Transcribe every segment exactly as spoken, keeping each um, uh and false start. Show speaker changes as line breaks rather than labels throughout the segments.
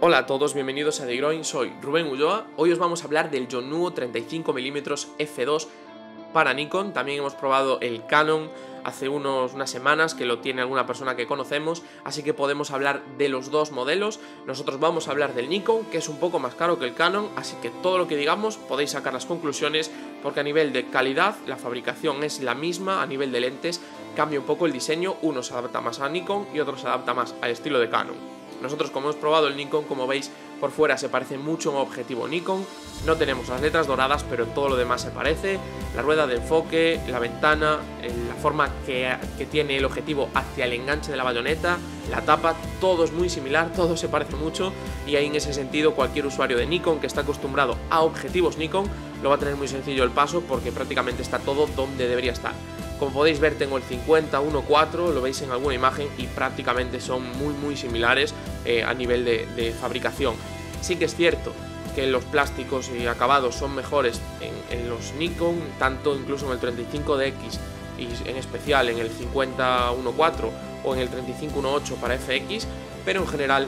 Hola a todos, bienvenidos a The Groin, soy Rubén Ulloa. Hoy os vamos a hablar del Yongnuo treinta y cinco milímetros efe dos para Nikon. También hemos probado el Canon hace unos, unas semanas, que lo tiene alguna persona que conocemos, así que podemos hablar de los dos modelos. Nosotros vamos a hablar del Nikon, que es un poco más caro que el Canon, así que todo lo que digamos podéis sacar las conclusiones, porque a nivel de calidad la fabricación es la misma, a nivel de lentes cambia un poco el diseño, uno se adapta más a Nikon y otro se adapta más al estilo de Canon. Nosotros, como hemos probado el Nikon, como veis, por fuera se parece mucho a un objetivo Nikon. No tenemos las letras doradas, pero todo lo demás se parece. La rueda de enfoque, la ventana, la forma que, que tiene el objetivo hacia el enganche de la bayoneta, la tapa, todo es muy similar, todo se parece mucho. Y ahí, en ese sentido, cualquier usuario de Nikon que está acostumbrado a objetivos Nikon lo va a tener muy sencillo el paso, porque prácticamente está todo donde debería estar. Como podéis ver, tengo el cincuenta uno cuatro, lo veis en alguna imagen, y prácticamente son muy muy similares eh, a nivel de, de fabricación. Sí que es cierto que los plásticos y acabados son mejores en, en los Nikon, tanto incluso en el treinta y cinco D X y en especial en el cincuenta uno cuatro o en el treinta y cinco uno ocho para F X, pero en general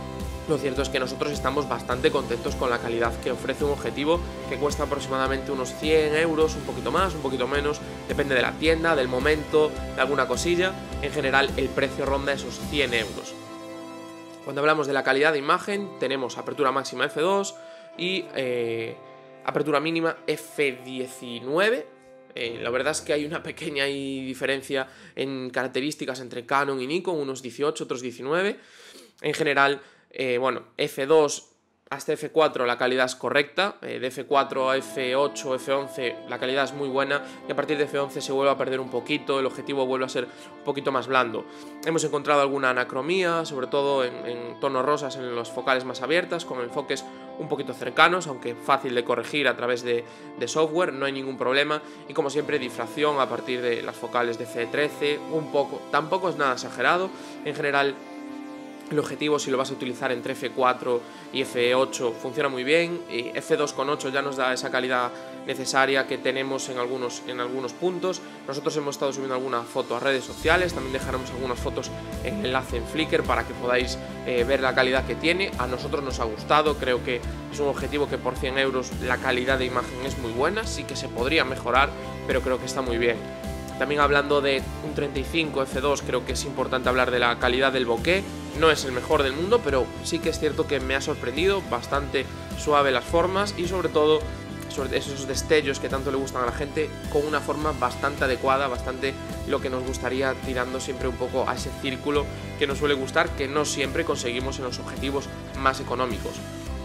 lo cierto es que nosotros estamos bastante contentos con la calidad que ofrece un objetivo que cuesta aproximadamente unos cien euros, un poquito más, un poquito menos, depende de la tienda, del momento, de alguna cosilla. En general el precio ronda esos cien euros. Cuando hablamos de la calidad de imagen, tenemos apertura máxima efe dos y eh, apertura mínima efe diecinueve. Eh, la verdad es que hay una pequeña diferencia en características entre Canon y Nikon, unos dieciocho, otros diecinueve. En general, Eh, bueno, efe dos hasta efe cuatro la calidad es correcta, eh, de efe cuatro a efe ocho, efe once la calidad es muy buena, y a partir de efe once se vuelve a perder un poquito, el objetivo vuelve a ser un poquito más blando. Hemos encontrado alguna anacromía, sobre todo en, en tonos rosas en los focales más abiertas, con enfoques un poquito cercanos, aunque fácil de corregir a través de, de software, no hay ningún problema. Y como siempre, difracción a partir de las focales de efe trece, un poco, tampoco es nada exagerado. En general, el objetivo, si lo vas a utilizar entre efe cuatro y efe ocho, funciona muy bien. Y efe dos coma ocho ya nos da esa calidad necesaria que tenemos en algunos, en algunos puntos. Nosotros hemos estado subiendo alguna foto a redes sociales, también dejaremos algunas fotos en el enlace en Flickr para que podáis eh, ver la calidad que tiene. A nosotros nos ha gustado, creo que es un objetivo que por cien euros la calidad de imagen es muy buena, sí que se podría mejorar, pero creo que está muy bien. También, hablando de un treinta y cinco efe dos, creo que es importante hablar de la calidad del bokeh. No es el mejor del mundo, pero sí que es cierto que me ha sorprendido, bastante suave las formas y sobre todo sobre esos destellos que tanto le gustan a la gente, con una forma bastante adecuada, bastante lo que nos gustaría, tirando siempre un poco a ese círculo que nos suele gustar, que no siempre conseguimos en los objetivos más económicos.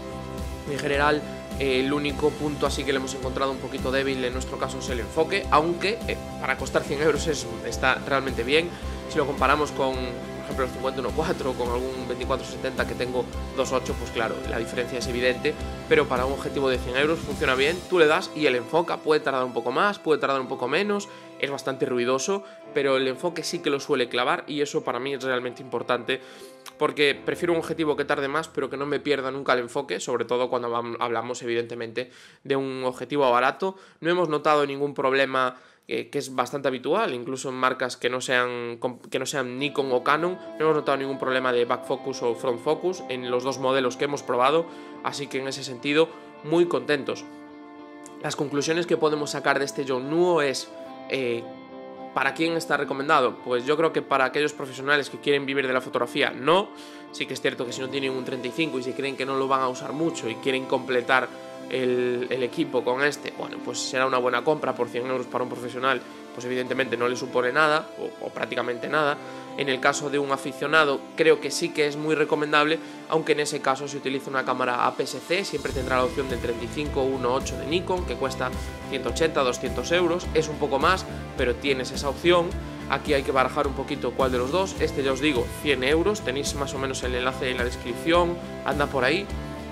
En general, Eh, el único punto así que le hemos encontrado un poquito débil en nuestro caso es el enfoque, aunque eh, para costar cien euros es, está realmente bien. Si lo comparamos con, por ejemplo, el cincuenta uno cuatro, con algún veinticuatro setenta que tengo dos ocho, pues claro, la diferencia es evidente, pero para un objetivo de cien euros funciona bien. Tú le das y él enfoca, puede tardar un poco más, puede tardar un poco menos, es bastante ruidoso, pero el enfoque sí que lo suele clavar, y eso para mí es realmente importante, porque prefiero un objetivo que tarde más pero que no me pierda nunca el enfoque, sobre todo cuando hablamos evidentemente de un objetivo barato. No hemos notado ningún problema, eh, que es bastante habitual, incluso en marcas que no sean, que no sean Nikon o Canon. No hemos notado ningún problema de back focus o front focus en los dos modelos que hemos probado, así que en ese sentido muy contentos. Las conclusiones que podemos sacar de este Yongnuo es... Eh, ¿Para quién está recomendado? Pues yo creo que para aquellos profesionales que quieren vivir de la fotografía, no. Sí que es cierto que si no tienen un treinta y cinco y si creen que no lo van a usar mucho y quieren completar el, el equipo con este, bueno, pues será una buena compra. Por cien euros para un profesional, pues evidentemente no le supone nada o, o prácticamente nada. En el caso de un aficionado, creo que sí que es muy recomendable, aunque en ese caso, si utiliza una cámara A P S C, siempre tendrá la opción del treinta y cinco uno ocho de Nikon, que cuesta ciento ochenta a doscientos euros, es un poco más, pero tienes esa opción. Aquí hay que barajar un poquito cuál de los dos. Este, ya os digo, cien euros, tenéis más o menos el enlace en la descripción, anda por ahí.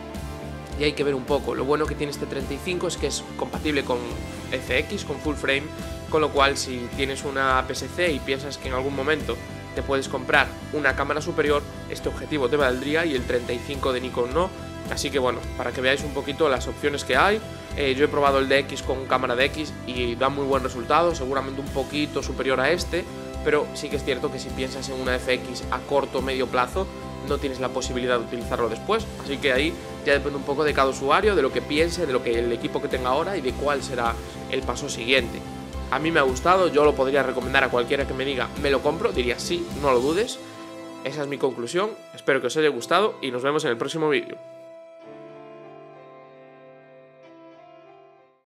Y hay que ver un poco. Lo bueno que tiene este treinta y cinco es que es compatible con F X, con full frame, con lo cual si tienes una A P S C y piensas que en algún momento te puedes comprar una cámara superior, este objetivo te valdría y el treinta y cinco de Nikon no. Así que bueno, para que veáis un poquito las opciones que hay. Eh, yo he probado el D X con cámara D X y da muy buen resultado, seguramente un poquito superior a este, pero sí que es cierto que si piensas en una F X a corto o medio plazo, no tienes la posibilidad de utilizarlo después, así que ahí ya depende un poco de cada usuario, de lo que piense, de lo que el equipo que tenga ahora y de cuál será el paso siguiente. A mí me ha gustado, yo lo podría recomendar a cualquiera que me diga me lo compro, diría sí, no lo dudes. Esa es mi conclusión, espero que os haya gustado y nos vemos en el próximo vídeo.